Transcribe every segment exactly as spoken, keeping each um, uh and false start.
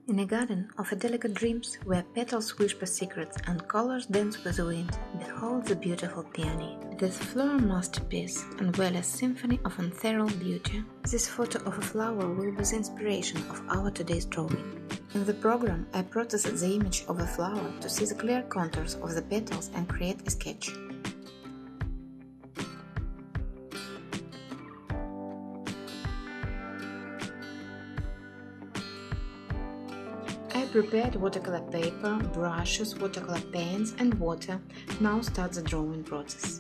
In a garden of a delicate dreams, where petals whisper secrets and colors dance with the wind, behold the beautiful peony. This floral masterpiece unveils a symphony of ethereal beauty. This photo of a flower will be the inspiration of our today's drawing. In the program, I processed the image of a flower to see the clear contours of the petals and create a sketch. I prepared watercolor paper, brushes, watercolor paints and water. Now start the drawing process.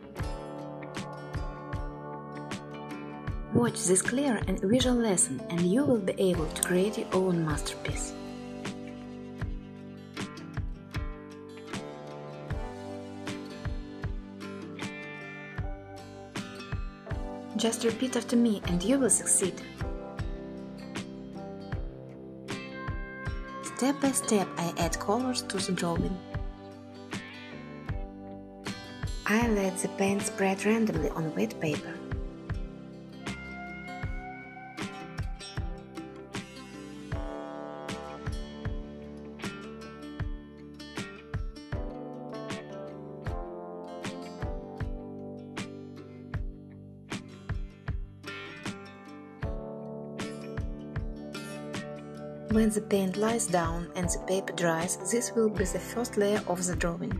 Watch this clear and visual lesson and you will be able to create your own masterpiece. Just repeat after me and you will succeed. Step by step, I add colors to the drawing. I let the paint spread randomly on wet paper. When the paint lies down and the paper dries, this will be the first layer of the drawing.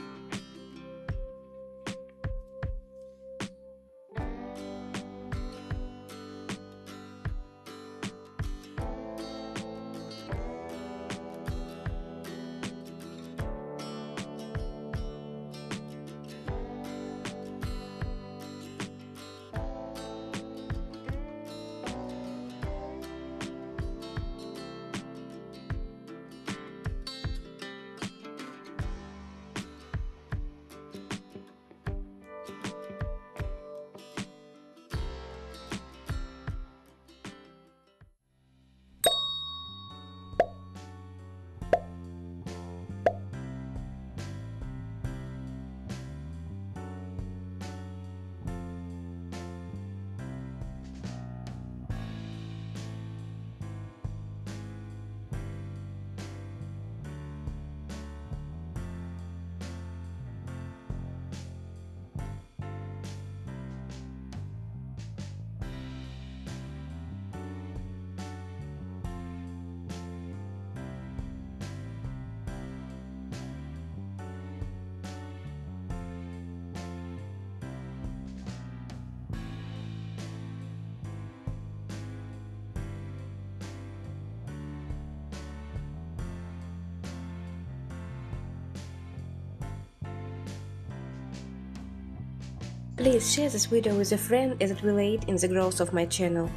Please share this video with a friend as it will aid in the growth of my channel.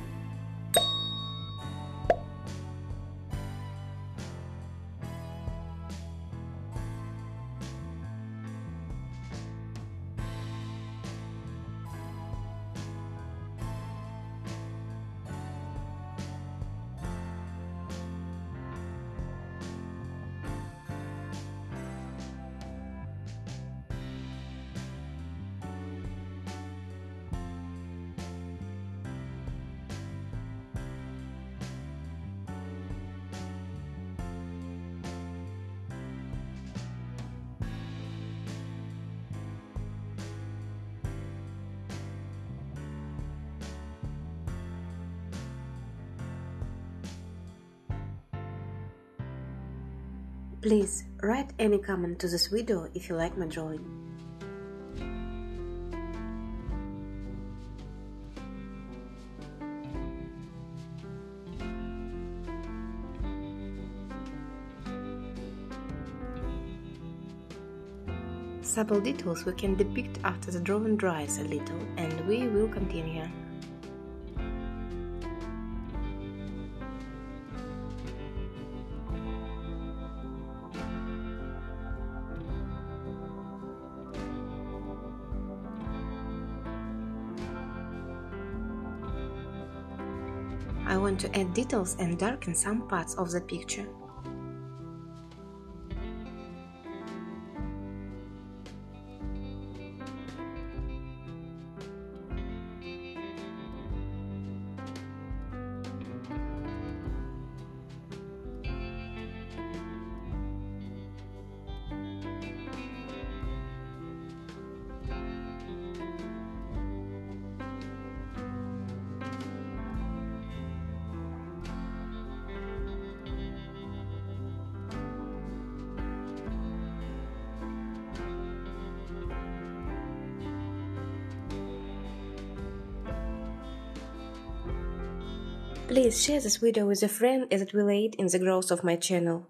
Please write any comment to this video if you like my drawing. Subtle details we can depict after the drawing dries a little, and we will continue. I want to add details and darken some parts of the picture. Please share this video with a friend as it will aid in the growth of my channel.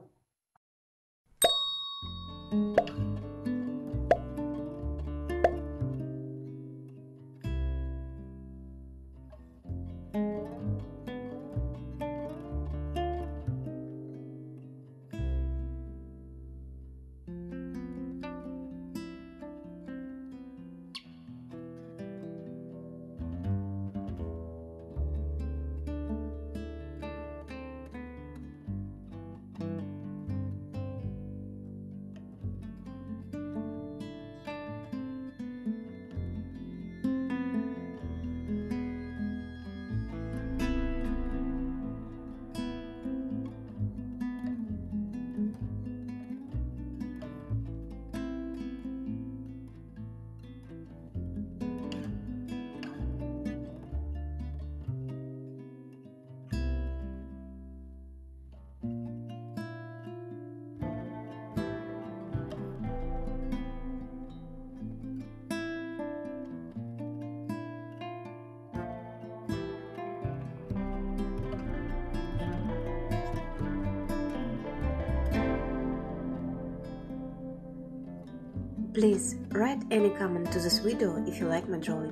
Please write any comment to this video if you like my drawing.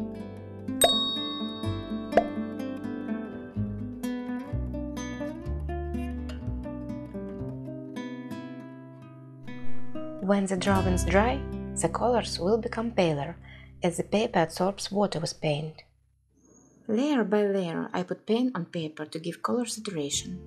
When the drawings dry, the colors will become paler, as the paper absorbs water with paint. Layer by layer, I put paint on paper to give color saturation.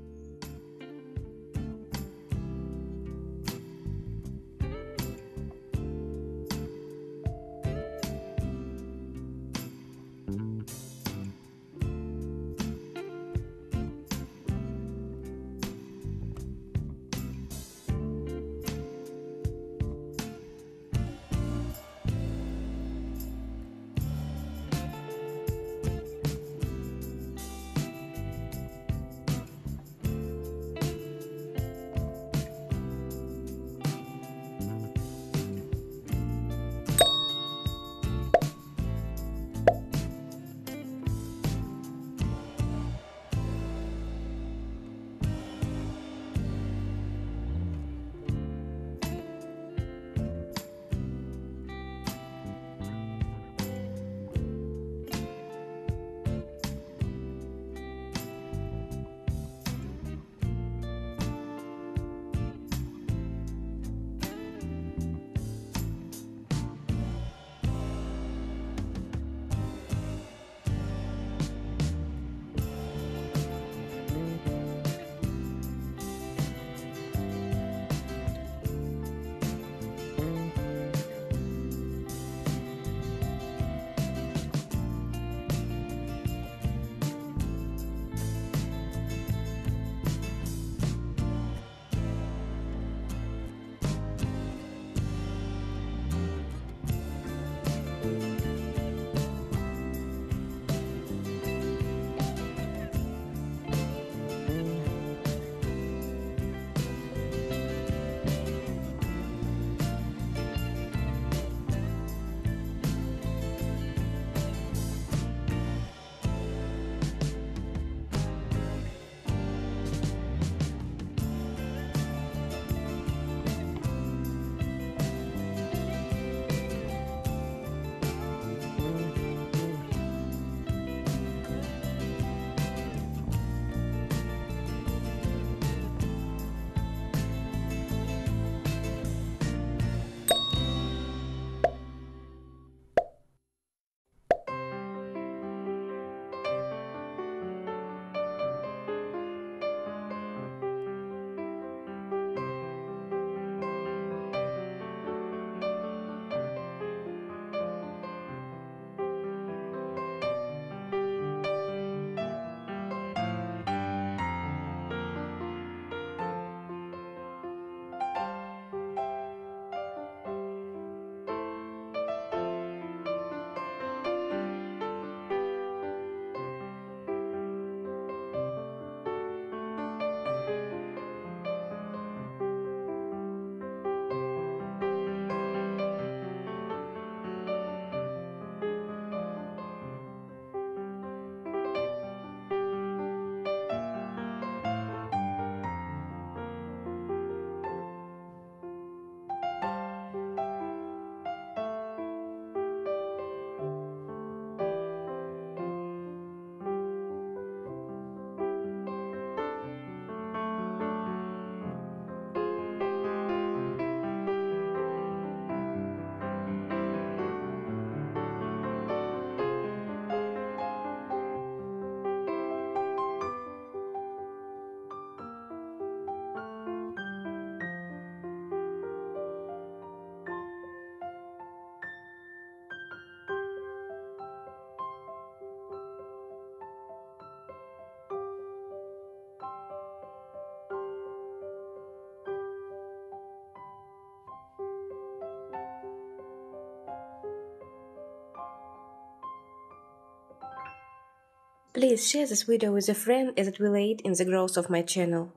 Please share this video with a friend as it will aid in the growth of my channel.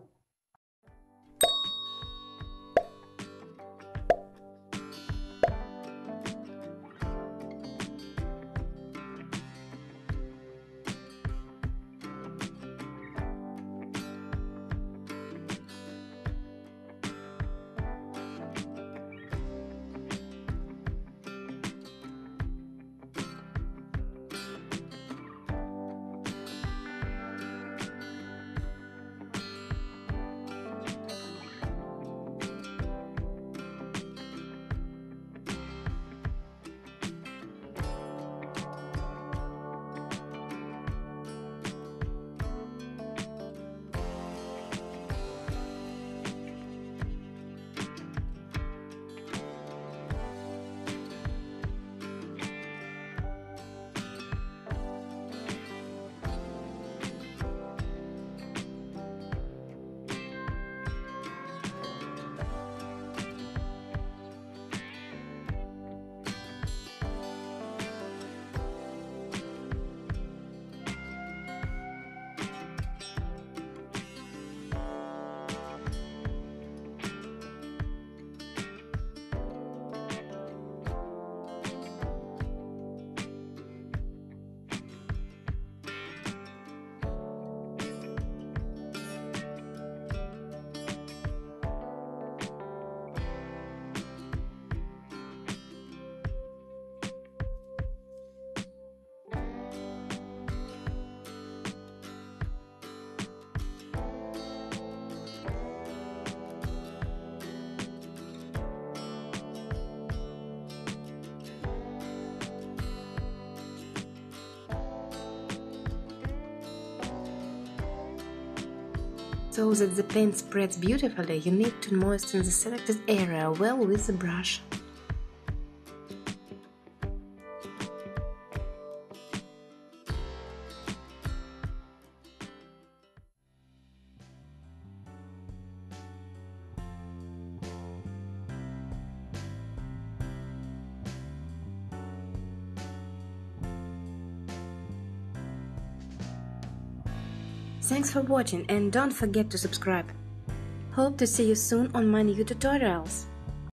So that the paint spreads beautifully, you need to moisten the selected area well with the brush. Thanks for watching and don't forget to subscribe. Hope to see you soon on my new tutorials.